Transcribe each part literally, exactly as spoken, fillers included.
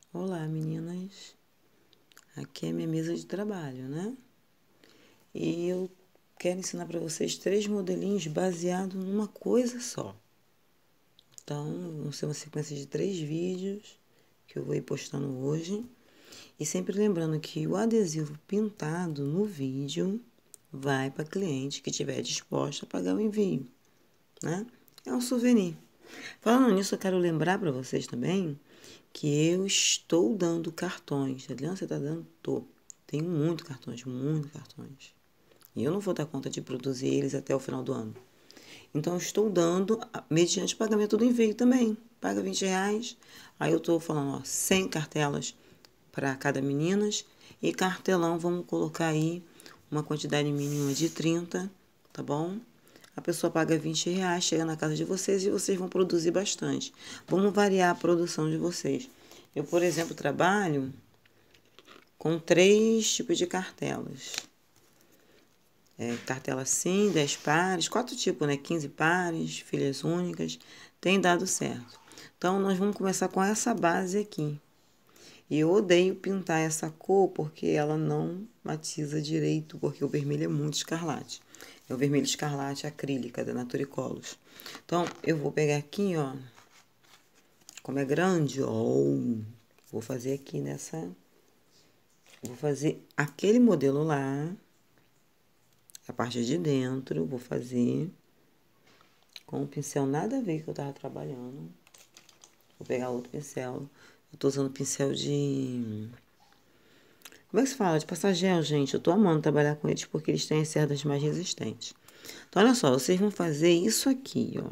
Olá, meninas. Aqui é minha mesa de trabalho, né? E eu quero ensinar para vocês três modelinhos baseados numa coisa só. Então, vão ser uma sequência de três vídeos que eu vou ir postando hoje. E sempre lembrando que o adesivo pintado no vídeo vai para a cliente que estiver disposta a pagar o envio, né? É um souvenir. Falando nisso, eu quero lembrar para vocês também que eu estou dando cartões. Adriana, você está dando? Tô. Tenho muito cartões, muito cartões. E eu não vou dar conta de produzir eles até o final do ano. Então, eu estou dando mediante pagamento do envio também. Paga vinte reais. Aí eu estou falando, ó, cem cartelas para cada meninas. E cartelão, vamos colocar aí uma quantidade mínima de trinta, tá bom? A pessoa paga vinte reais, chega na casa de vocês e vocês vão produzir bastante. Vamos variar a produção de vocês. Eu, por exemplo, trabalho com três tipos de cartelas. É, cartela assim, dez pares, quatro tipos, né? quinze pares, filhas únicas. Tem dado certo. Então, nós vamos começar com essa base aqui. E eu odeio pintar essa cor porque ela não matiza direito, porque o vermelho é muito escarlate. É o vermelho escarlate acrílica da Naturicolors. Então, eu vou pegar aqui, ó. Como é grande, ó. Vou fazer aqui nessa... Vou fazer aquele modelo lá. A parte de dentro, vou fazer com um pincel nada a ver que eu tava trabalhando. Vou pegar outro pincel. Eu tô usando pincel de... Como é que se fala? De passar gel, gente. Eu tô amando trabalhar com eles porque eles têm as cerdas mais resistentes. Então, olha só. Vocês vão fazer isso aqui, ó.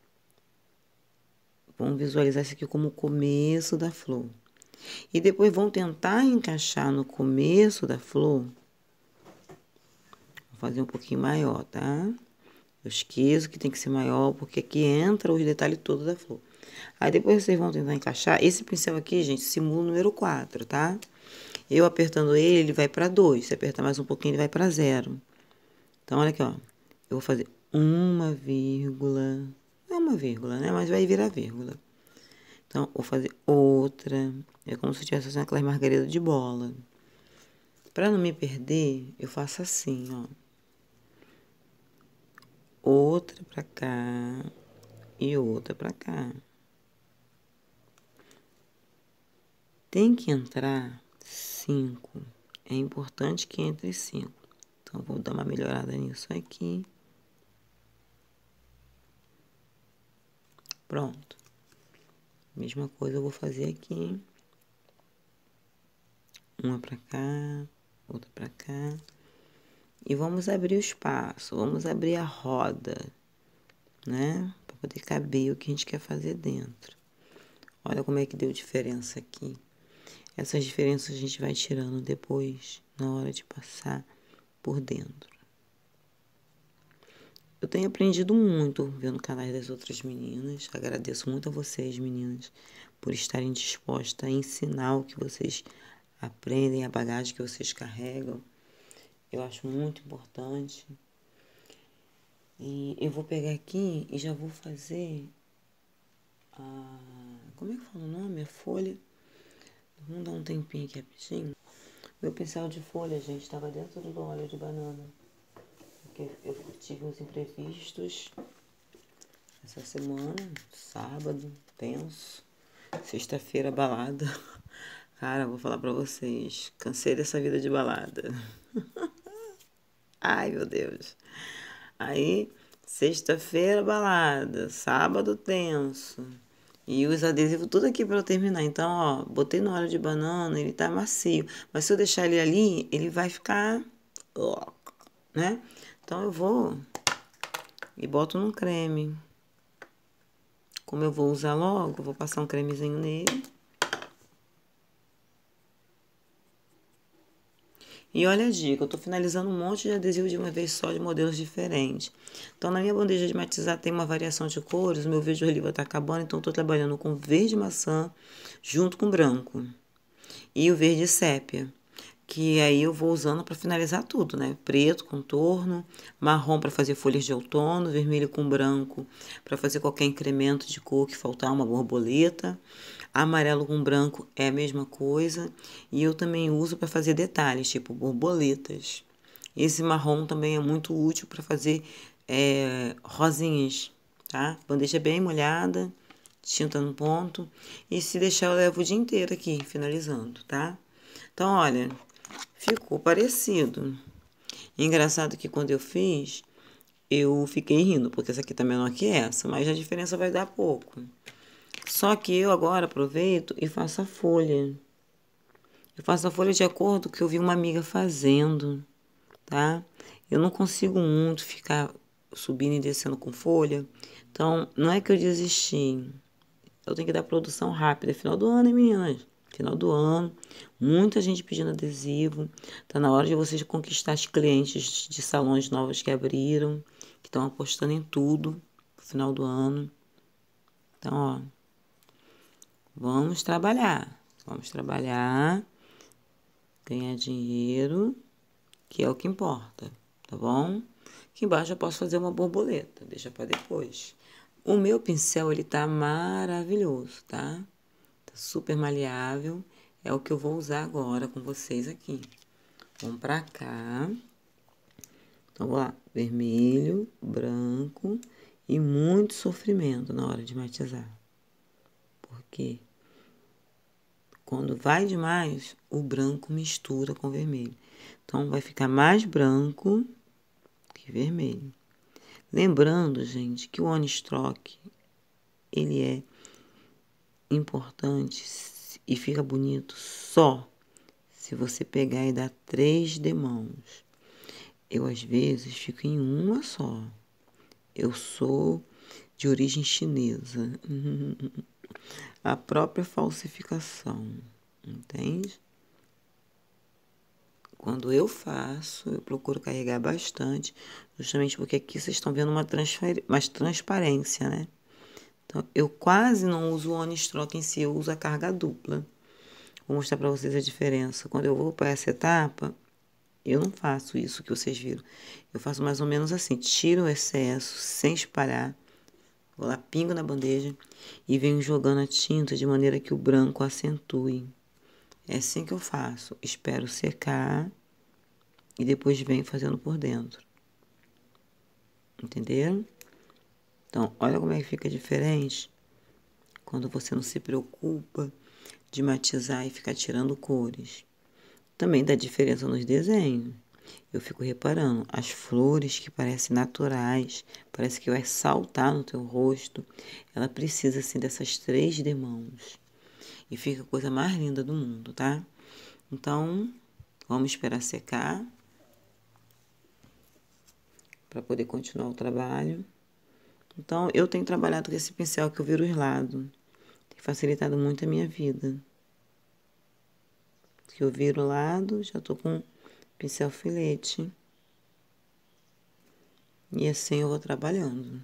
Vão visualizar isso aqui como o começo da flor. E depois vão tentar encaixar no começo da flor. Vou fazer um pouquinho maior, tá? Eu esqueço que tem que ser maior porque aqui entra os detalhes todos da flor. Aí depois vocês vão tentar encaixar. Esse pincel aqui, gente, simula o número quatro, tá? Eu apertando ele, ele vai para dois. Se apertar mais um pouquinho, ele vai para zero. Então, olha aqui, ó. Eu vou fazer uma vírgula. Não é uma vírgula, né? Mas vai virar vírgula. Então, vou fazer outra. É como se eu estivesse fazendo aquelas margaridas de bola. Para não me perder, eu faço assim, ó. Outra para cá e outra para cá. Tem que entrar cinco. É importante que entre cinco. Então, vou dar uma melhorada nisso aqui. Pronto. Mesma coisa eu vou fazer aqui. Uma pra cá, outra pra cá. E vamos abrir o espaço, vamos abrir a roda, né? Pra poder caber o que a gente quer fazer dentro. Olha como é que deu diferença aqui. Essas diferenças a gente vai tirando depois, na hora de passar por dentro. Eu tenho aprendido muito vendo canais das outras meninas. Agradeço muito a vocês, meninas, por estarem dispostas a ensinar o que vocês aprendem, a bagagem que vocês carregam. Eu acho muito importante. E eu vou pegar aqui e já vou fazer a... Como é que fala o nome? A folha. Vamos dar um tempinho aqui rapidinho. Meu pincel de folha, gente, estava dentro do óleo de banana. Porque eu tive uns imprevistos essa semana, sábado, tenso. Sexta-feira, balada. Cara, vou falar pra vocês. Cansei dessa vida de balada. Ai, meu Deus. Aí, sexta-feira, balada. Sábado, tenso. E os adesivos tudo aqui pra eu terminar. Então, ó, botei no óleo de banana, ele tá macio. Mas se eu deixar ele ali, ele vai ficar... ó, né? Então, eu vou e boto num creme. Como eu vou usar logo, vou passar um cremezinho nele. E olha a dica, eu tô finalizando um monte de adesivo de uma vez só, de modelos diferentes. Então, na minha bandeja de matizar tem uma variação de cores, o meu verde oliva tá acabando, então eu tô trabalhando com verde maçã junto com branco. E o verde sépia. que aí eu vou usando para finalizar tudo, né? Preto, contorno, marrom para fazer folhas de outono, vermelho com branco para fazer qualquer incremento de cor que faltar, uma borboleta. Amarelo com branco é a mesma coisa. E eu também uso para fazer detalhes, tipo borboletas. Esse marrom também é muito útil para fazer é, rosinhas, tá? Bandeja bem molhada, tinta no ponto. E se deixar, eu levo o dia inteiro aqui, finalizando, tá? Então, olha, ficou parecido. Engraçado que quando eu fiz, eu fiquei rindo, porque essa aqui tá menor que essa, mas a diferença vai dar pouco. Só que eu agora aproveito e faço a folha. Eu faço a folha de acordo com o que eu vi uma amiga fazendo, tá? Eu não consigo muito ficar subindo e descendo com folha. Então, não é que eu desisti. Eu tenho que dar produção rápida. É final do ano, hein, meninas? Final do ano. Muita gente pedindo adesivo. Tá na hora de vocês conquistar os clientes de salões novos que abriram, que estão apostando em tudo no final do ano. Então, ó, vamos trabalhar. Vamos trabalhar, ganhar dinheiro, que é o que importa, tá bom? Aqui embaixo eu posso fazer uma borboleta, deixa para depois. O meu pincel, ele tá maravilhoso, tá? Tá super maleável. É o que eu vou usar agora com vocês aqui. Vamos pra cá. Então, vamos lá. Vermelho, branco e muito sofrimento na hora de matizar. Porque quando vai demais, o branco mistura com o vermelho. Então, vai ficar mais branco que vermelho. Lembrando, gente, que o on-stroke, ele é importante e fica bonito só se você pegar e dar três demãos. Eu, às vezes, fico em uma só. Eu sou de origem chinesa. A própria falsificação, entende? Quando eu faço, eu procuro carregar bastante, justamente porque aqui vocês estão vendo uma, uma transparência, né? Então, eu quase não uso o on-stroke em si, eu uso a carga dupla. Vou mostrar para vocês a diferença. Quando eu vou para essa etapa, eu não faço isso que vocês viram. Eu faço mais ou menos assim, tiro o excesso sem espalhar, vou lá, pingo na bandeja e venho jogando a tinta de maneira que o branco acentue. É assim que eu faço. Espero secar e depois venho fazendo por dentro. Entenderam? Então, olha como é que fica diferente quando você não se preocupa de matizar e ficar tirando cores. Também dá diferença nos desenhos. Eu fico reparando, as flores que parecem naturais, parece que vai saltar no teu rosto, ela precisa, assim, dessas três demãos. E fica a coisa mais linda do mundo, tá? Então, vamos esperar secar para poder continuar o trabalho. Então, eu tenho trabalhado com esse pincel que eu viro os lados. Tem facilitado muito a minha vida. Que eu viro o lado, já tô com pincel filete. E assim eu vou trabalhando.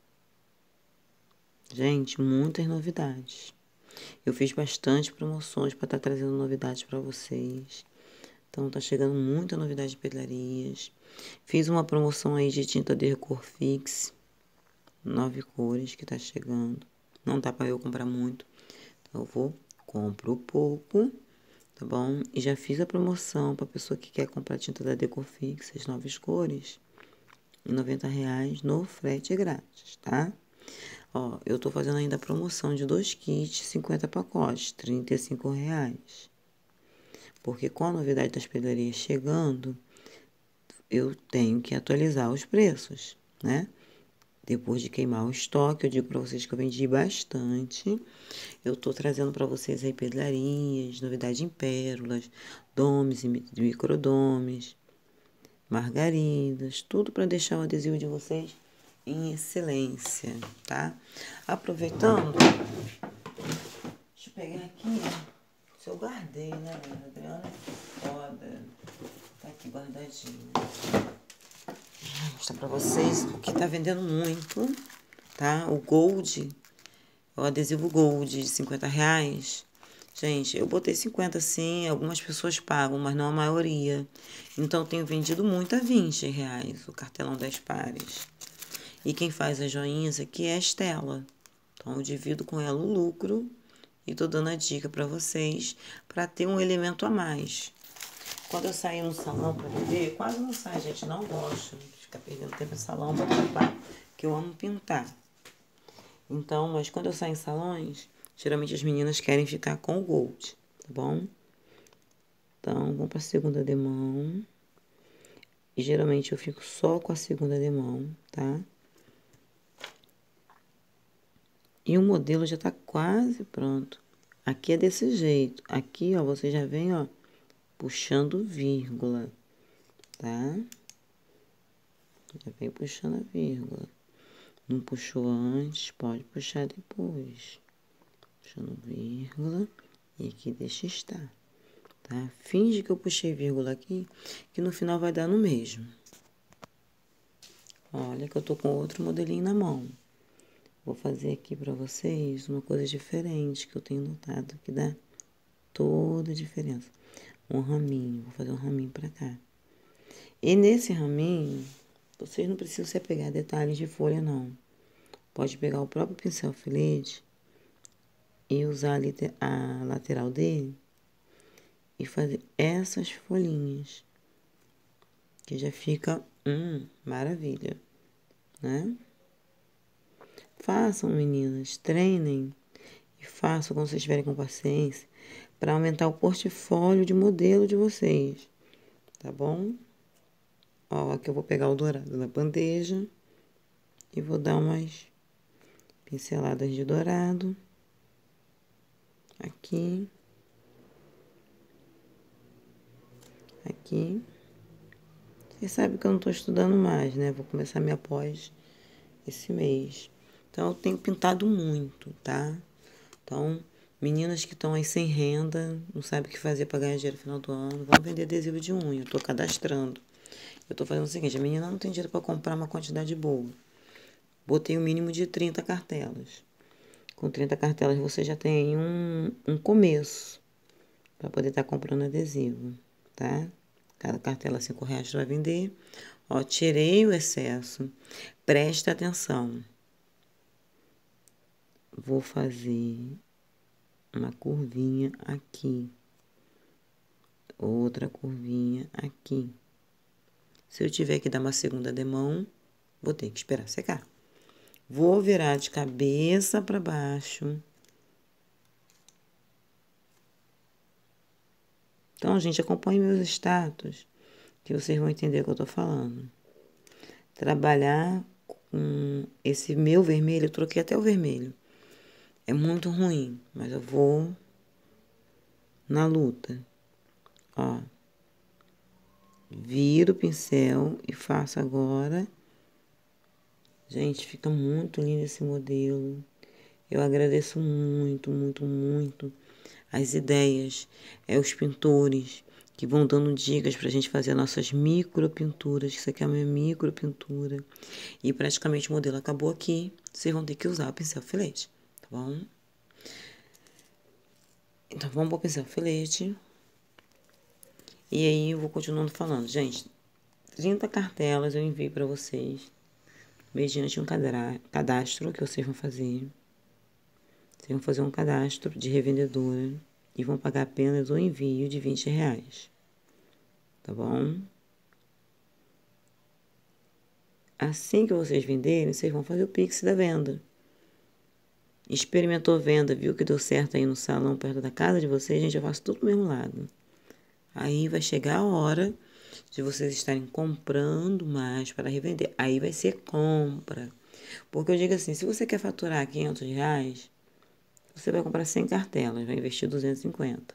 Gente, muitas novidades. Eu fiz bastante promoções para estar tá trazendo novidades para vocês. Então, tá chegando muita novidade de pedrarias. Fiz uma promoção aí de tinta de cor fix. Nove cores que tá chegando. Não dá para eu comprar muito. Então, eu vou, compro pouco, tá bom? E já fiz a promoção para pessoa que quer comprar tinta da Decofix, as novas cores, em noventa reais no frete grátis, tá? Ó, eu tô fazendo ainda a promoção de dois kits, cinquenta pacotes, trinta e cinco reais. Porque com a novidade das pedrarias chegando, eu tenho que atualizar os preços, né? Depois de queimar o estoque, eu digo para vocês que eu vendi bastante. Eu tô trazendo para vocês aí pedrarias, novidade em pérolas, domes e microdomes, margaridas, tudo para deixar o adesivo de vocês em excelência, tá? Aproveitando, deixa eu pegar aqui, se eu guardei, né, Adriana? É foda. Tá aqui guardadinho. Vou mostrar pra vocês o que tá vendendo muito, tá? O Gold, o adesivo Gold de cinquenta reais, Gente, eu botei cinquenta sim, algumas pessoas pagam, mas não a maioria. Então, eu tenho vendido muito a vinte reais o cartelão dez pares. E quem faz as joinhas aqui é a Estela. Então, eu divido com ela o lucro e tô dando a dica para vocês para ter um elemento a mais. Quando eu saio no salão para vender, quase não sai, gente. Não gosto de ficar perdendo tempo no salão para trampar, que eu amo pintar. Então, mas quando eu saio em salões, geralmente as meninas querem ficar com o gold, tá bom? Então, vamos para a segunda demão. E geralmente eu fico só com a segunda demão, tá? E o modelo já tá quase pronto. Aqui é desse jeito. Aqui, ó, você já vem, ó, puxando vírgula, tá? Já vem puxando a vírgula. Não puxou antes, pode puxar depois. Puxando vírgula e aqui deixa estar, tá? Finge que eu puxei vírgula aqui, que no final vai dar no mesmo. Olha que eu tô com outro modelinho na mão. Vou fazer aqui pra vocês uma coisa diferente que eu tenho notado que dá toda a diferença. Um raminho, vou fazer um raminho pra cá. E nesse raminho, vocês não precisam se apegar a detalhes de folha, não. Pode pegar o próprio pincel alfinete e usar a lateral dele e fazer essas folhinhas, que já fica, hum, maravilha, né? Façam, meninas, treinem e façam quando vocês estiverem com paciência para aumentar o portfólio de modelo de vocês, tá bom? Ó, aqui eu vou pegar o dourado da bandeja e vou dar umas pinceladas de dourado aqui, aqui. Vocês sabem que eu não tô estudando mais, né? Vou começar minha pós esse mês. Então, eu tenho pintado muito, tá? Então, meninas que estão aí sem renda, não sabem o que fazer para ganhar dinheiro no final do ano, vão vender adesivo de unha. Eu tô cadastrando. Eu tô fazendo o seguinte, a menina não tem dinheiro para comprar uma quantidade boa. Botei o um mínimo de trinta cartelas. Com trinta cartelas você já tem um, um começo para poder estar tá comprando adesivo, tá? Cada cartela cinco reais você vai vender. Ó, tirei o excesso. Presta atenção. Vou fazer uma curvinha aqui. Outra curvinha aqui. Se eu tiver que dar uma segunda demão, vou ter que esperar secar. Vou virar de cabeça para baixo. Então, gente, acompanhe meus status, que vocês vão entender o que eu tô falando. Trabalhar com esse meu vermelho, eu troquei até o vermelho. É muito ruim, mas eu vou na luta. Ó. Viro o pincel e faço agora. Gente, fica muito lindo esse modelo. Eu agradeço muito, muito, muito as ideias, é os pintores que vão dando dicas pra gente fazer nossas micro pinturas. Isso aqui é a minha micro pintura. E praticamente o modelo acabou aqui. Vocês vão ter que usar o pincel filete, tá bom? Então, vamos pro pincel filete. E aí, eu vou continuando falando. Gente, trinta cartelas eu envio pra vocês, mediante um cadastro que vocês vão fazer. Vocês vão fazer um cadastro de revendedora e vão pagar apenas o envio de vinte reais. Tá bom? Assim que vocês venderem, vocês vão fazer o Pix da venda. Experimentou venda, viu que deu certo aí no salão perto da casa de vocês, gente, eu faço tudo do mesmo lado. Aí vai chegar a hora de vocês estarem comprando mais para revender. Aí vai ser compra. Porque eu digo assim, se você quer faturar quinhentos reais, você vai comprar cem cartelas, vai investir duzentos e cinquenta.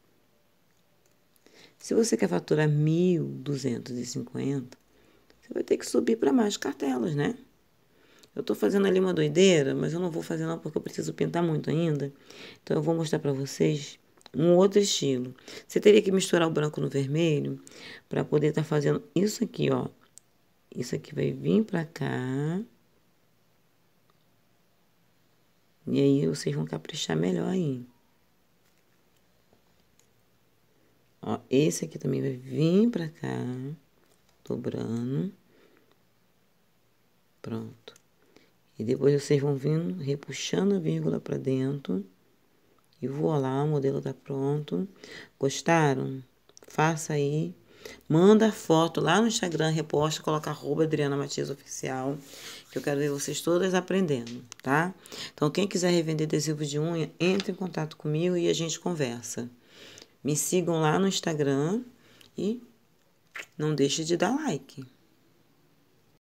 Se você quer faturar mil duzentos e cinquenta, você vai ter que subir para mais cartelas, né? Eu tô fazendo ali uma doideira, mas eu não vou fazer não porque eu preciso pintar muito ainda. Então eu vou mostrar para vocês um outro estilo. Você teria que misturar o branco no vermelho para poder estar tá fazendo isso aqui, ó. Isso aqui vai vir para cá. E aí vocês vão caprichar melhor aí. Ó, esse aqui também vai vir pra cá, dobrando. Pronto. E depois vocês vão vindo, repuxando a vírgula pra dentro. E voilá, o modelo tá pronto. Gostaram? Faça aí. Manda foto lá no Instagram, reposta, coloca arroba Adriana Matias Oficial, que eu quero ver vocês todas aprendendo, tá? Então, quem quiser revender adesivo de unha, entre em contato comigo e a gente conversa. Me sigam lá no Instagram e não deixe de dar like.